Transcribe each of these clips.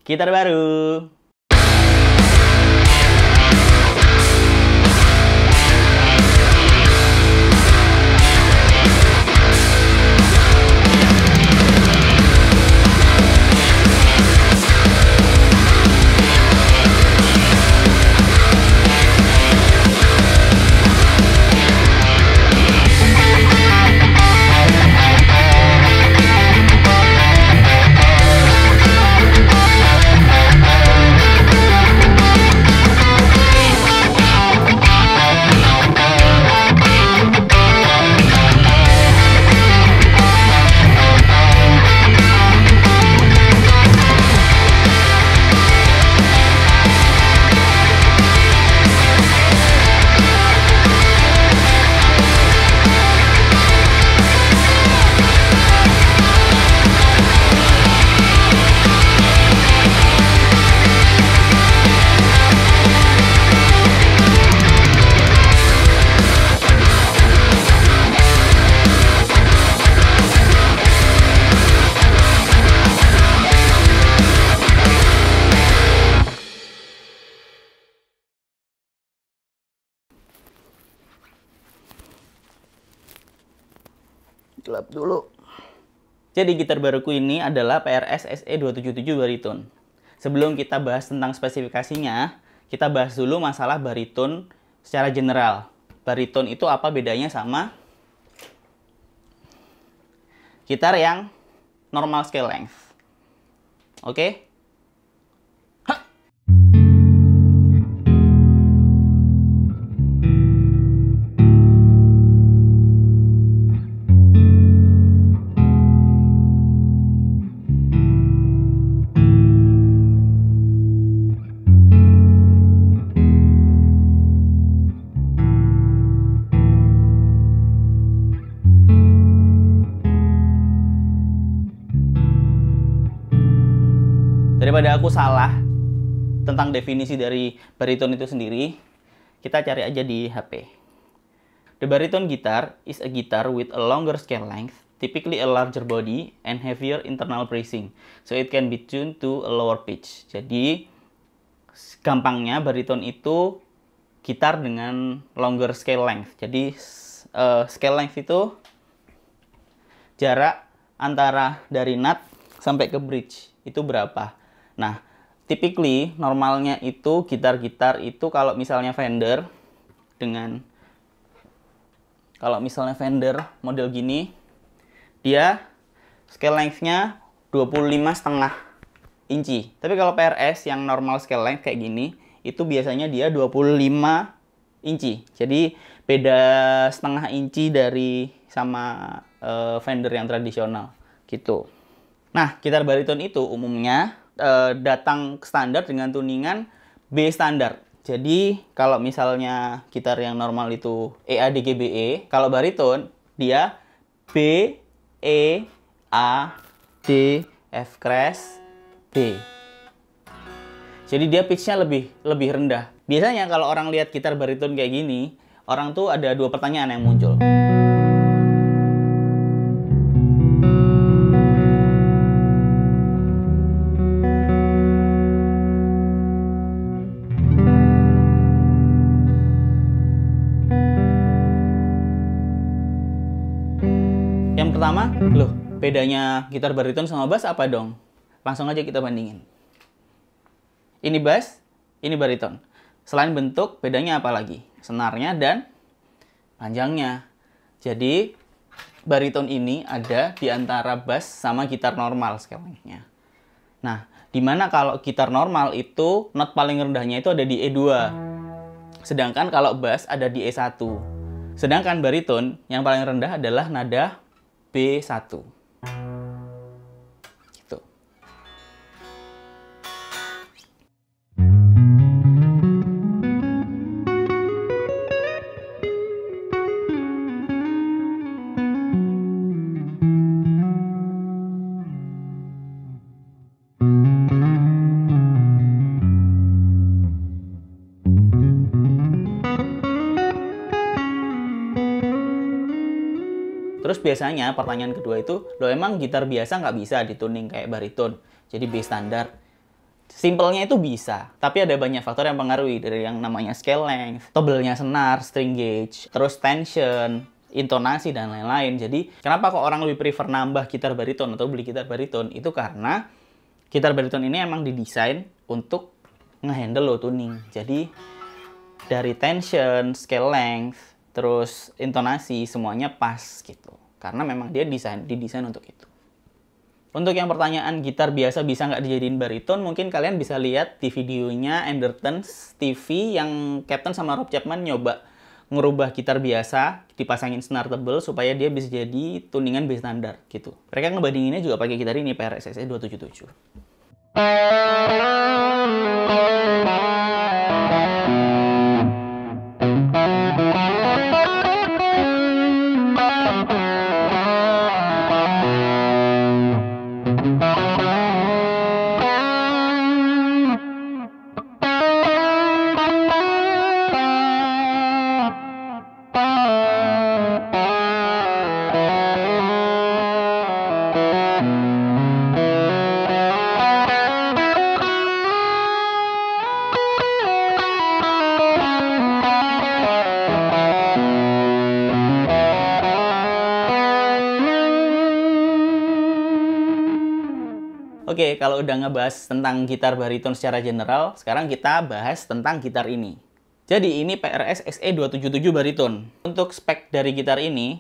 gitar baru. Gelap dulu. Jadi gitar baruku ini adalah PRS SE277 bariton. Sebelum kita bahas tentang spesifikasinya, kita bahas dulu masalah bariton secara general. Bariton itu apa bedanya sama gitar yang normal scale length. Oke? Daripada aku salah tentang definisi dari bariton itu sendiri, kita cari aja di HP. The baritone guitar is a guitar with a longer scale length, typically a larger body and heavier internal bracing, so it can be tuned to a lower pitch. Jadi, gampangnya bariton itu gitar dengan longer scale length. Jadi, scale length itu jarak antara dari nut sampai ke bridge itu berapa. Nah, typically normalnya itu gitar-gitar itu kalau misalnya Fender model gini, dia scale length-nya 25,5 inci. Tapi kalau PRS yang normal scale length kayak gini, itu biasanya dia 25 inci. Jadi beda setengah inci dari sama Fender yang tradisional gitu. Nah, gitar bariton itu umumnya datang standar dengan tuningan B standar. Jadi kalau misalnya gitar yang normal itu E A D G B E, kalau bariton dia B E A D F crash B. Jadi dia pitch-nya lebih rendah. Biasanya kalau orang lihat gitar bariton kayak gini, orang tuh ada dua pertanyaan yang muncul. Yang pertama, loh, bedanya gitar bariton sama bass apa dong? Langsung aja kita bandingin. Ini bass, ini bariton. Selain bentuk, bedanya apa lagi? Senarnya dan panjangnya. Jadi, bariton ini ada di antara bass sama gitar normal scale length-nya. Nah, dimana kalau gitar normal itu not paling rendahnya itu ada di E2. Sedangkan kalau bass ada di E1. Sedangkan bariton yang paling rendah adalah nada B1. Gitu. Terus biasanya pertanyaan kedua itu, lo emang gitar biasa nggak bisa dituning kayak bariton, jadi B standar. Simpelnya itu bisa, tapi ada banyak faktor yang mempengaruhi, dari yang namanya scale length, tebelnya senar, string gauge, terus tension, intonasi, dan lain-lain. Jadi, kenapa kok orang lebih prefer nambah gitar bariton atau beli gitar bariton? Itu karena gitar bariton ini emang didesain untuk ngehandle low tuning. Jadi, dari tension, scale length, terus intonasi, semuanya pas gitu. Karena memang dia didesain untuk itu. Untuk yang pertanyaan gitar biasa bisa nggak dijadiin bariton, mungkin kalian bisa lihat di videonya Andertons TV yang Captain sama Rob Chapman nyoba ngerubah gitar biasa, dipasangin senar tebel supaya dia bisa jadi tuningan bass standar gitu. Mereka ngebandinginnya juga pakai gitar ini, PRS SE 277. Oke, kalau udah ngebahas tentang gitar bariton secara general, sekarang kita bahas tentang gitar ini. Jadi ini PRS SE 277 bariton. Untuk spek dari gitar ini,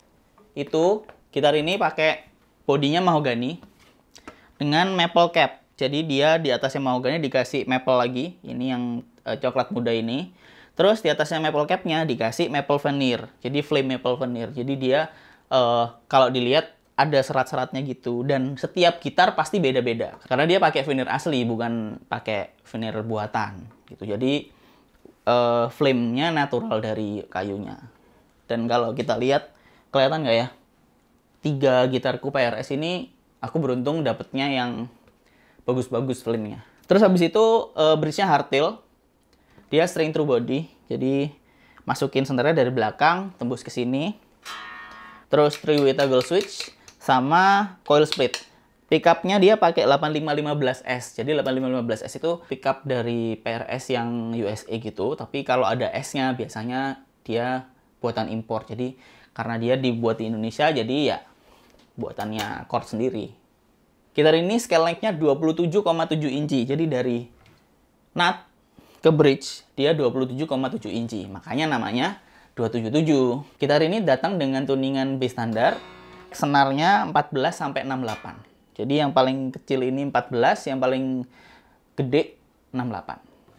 gitar ini pakai bodinya mahogani dengan maple cap. Jadi dia di atasnya mahogani dikasih maple lagi, ini yang coklat muda ini. Terus di atasnya maple capnya dikasih maple veneer, jadi flame maple veneer. Jadi dia kalau dilihat ada serat-seratnya gitu, dan setiap gitar pasti beda-beda karena dia pakai veneer asli, bukan pakai veneer buatan gitu. Jadi flame-nya natural dari kayunya. Dan kalau kita lihat, kelihatan nggak ya, 3 gitarku PRS ini aku beruntung dapetnya yang bagus-bagus flame-nya. Terus habis itu bridge-nya hardtail, dia string through body, jadi masukin senternya dari belakang tembus ke sini. Terus 3-way toggle switch sama coil split. Pickupnya dia pakai 8515S. Jadi 8515S itu pickup dari PRS yang USA gitu. Tapi kalau ada S-nya biasanya dia buatan impor. Jadi karena dia dibuat di Indonesia, jadi ya buatannya Korg sendiri. Gitar ini scale length-nya 27,7 inci. Jadi dari nut ke bridge dia 27,7 inci. Makanya namanya 277. Gitar ini datang dengan tuningan bass standar. Senarnya 14 sampai 68. Jadi yang paling kecil ini 14, yang paling gede 68.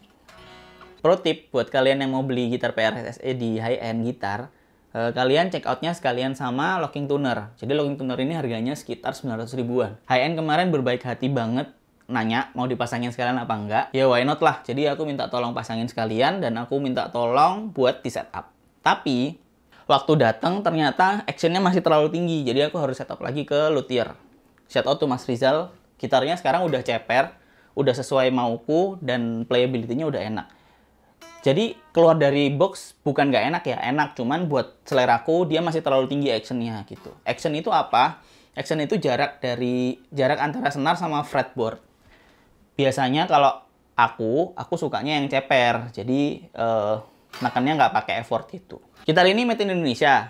Pro tip buat kalian yang mau beli gitar PRS SE di high end gitar, kalian check out-nya sekalian sama locking tuner. Jadi locking tuner ini harganya sekitar 900 ribuan. High end kemarin berbaik hati banget nanya mau dipasangin sekalian apa enggak. Ya why not lah. Jadi aku minta tolong pasangin sekalian dan aku minta tolong buat di setup. Tapi waktu datang ternyata actionnya masih terlalu tinggi, jadi aku harus setup lagi ke luthier. Shout out to Mas Rizal, gitarnya sekarang udah ceper, udah sesuai mauku, dan playability-nya udah enak. Jadi keluar dari box bukan nggak enak ya, enak, cuman buat seleraku dia masih terlalu tinggi actionnya gitu. Action itu apa? Action itu jarak antara senar sama fretboard. Biasanya kalau aku sukanya yang ceper, jadi nekannya nggak pakai effort gitu. Gitar ini made in Indonesia.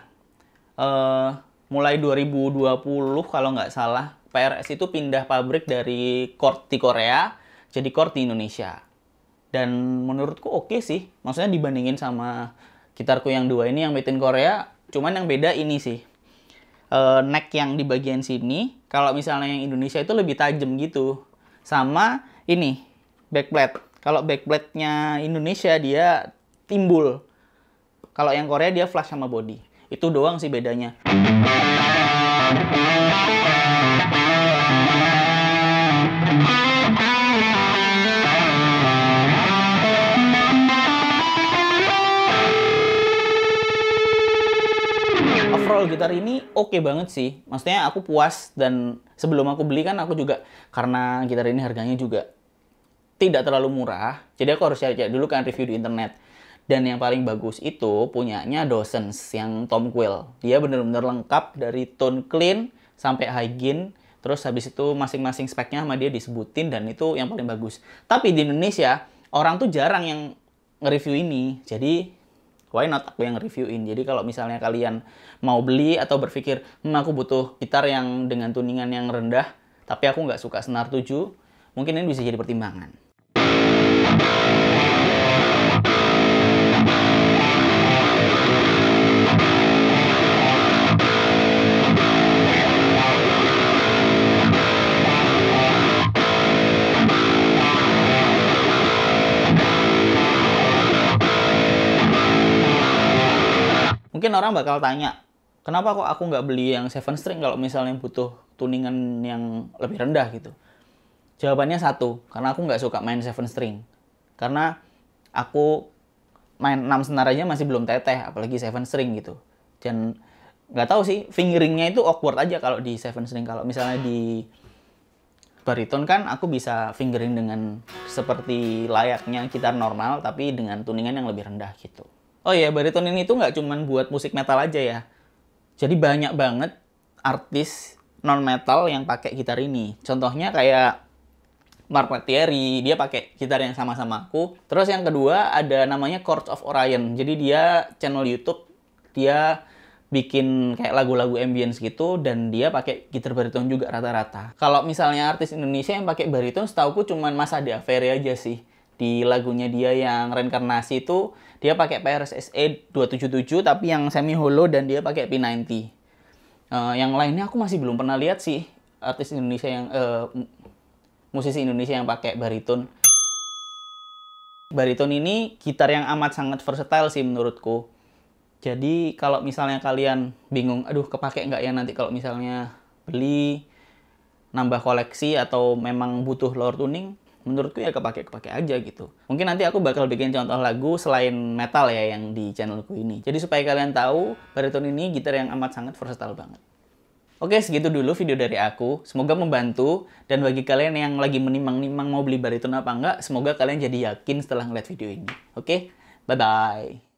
Mulai 2020 kalau nggak salah, PRS itu pindah pabrik dari Korg di Korea jadi Korg di Indonesia. Dan menurutku oke sih. Maksudnya dibandingin sama gitarku yang 2 ini yang made in Korea, cuman yang beda ini sih. Neck yang di bagian sini, kalau misalnya yang Indonesia itu lebih tajam gitu. Sama ini, backplate. Kalau backplate-nya Indonesia dia timbul. Kalau yang Korea dia flush sama body. Itu doang sih bedanya. Overall gitar ini oke banget sih. Maksudnya aku puas, dan sebelum aku beli kan aku juga, karena gitar ini harganya juga tidak terlalu murah, jadi aku harus cari-cari dulu kan review di internet. Dan yang paling bagus itu punyanya Dawson's yang Tom Quill. Dia bener-bener lengkap dari tone clean sampai high gain, Terus habis itu masing-masing speknya sama dia disebutin dan itu yang paling bagus. Tapi di Indonesia, orang tuh jarang yang nge-review ini. Jadi, why not aku yang nge-reviewin. Jadi kalau misalnya kalian mau beli atau berpikir, aku butuh gitar yang dengan tuningan yang rendah, tapi aku nggak suka senar 7, mungkin ini bisa jadi pertimbangan. Mungkin orang bakal tanya, kenapa kok aku nggak beli yang 7 string kalau misalnya butuh tuningan yang lebih rendah gitu? Jawabannya satu, karena aku nggak suka main 7 string. Karena aku main 6 senar aja masih belum teteh, apalagi 7 string gitu. Dan nggak tahu sih, fingeringnya itu awkward aja kalau di 7 string. Kalau misalnya di bariton kan aku bisa fingering dengan seperti layaknya gitar normal, tapi dengan tuningan yang lebih rendah gitu. Oh iya, bariton ini tuh nggak cuman buat musik metal aja ya. Jadi banyak banget artis non-metal yang pakai gitar ini. Contohnya kayak Mark Thierry, dia pakai gitar yang sama-sama aku. Terus yang kedua ada namanya Chords of Orion. Jadi dia channel YouTube, dia bikin kayak lagu-lagu ambience gitu dan dia pakai gitar bariton juga rata-rata. Kalau misalnya artis Indonesia yang pakai bariton, setauku cuman Mas Ade Aferi aja sih. Di lagunya dia yang Reinkarnasi itu dia pakai PRS-SE 277 tapi yang semi hollow dan dia pakai P90. Yang lainnya aku masih belum pernah lihat sih artis Indonesia yang musisi Indonesia yang pakai bariton. Bariton ini gitar yang amat sangat versatile sih menurutku. Jadi kalau misalnya kalian bingung, aduh kepake nggak ya nanti kalau misalnya beli, nambah koleksi atau memang butuh lower tuning, menurutku ya kepake aja gitu. Mungkin nanti aku bakal bikin contoh lagu selain metal ya yang di channelku ini. Jadi supaya kalian tahu, bariton ini gitar yang amat sangat versatile banget. Oke, segitu dulu video dari aku. Semoga membantu. Dan bagi kalian yang lagi menimang-nimang mau beli bariton apa enggak, semoga kalian jadi yakin setelah ngeliat video ini. Oke, bye-bye.